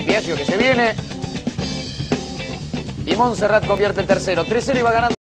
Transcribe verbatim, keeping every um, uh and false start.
Biagio que se viene. Y Montserrat convierte el tercero. tres cero iba ganando.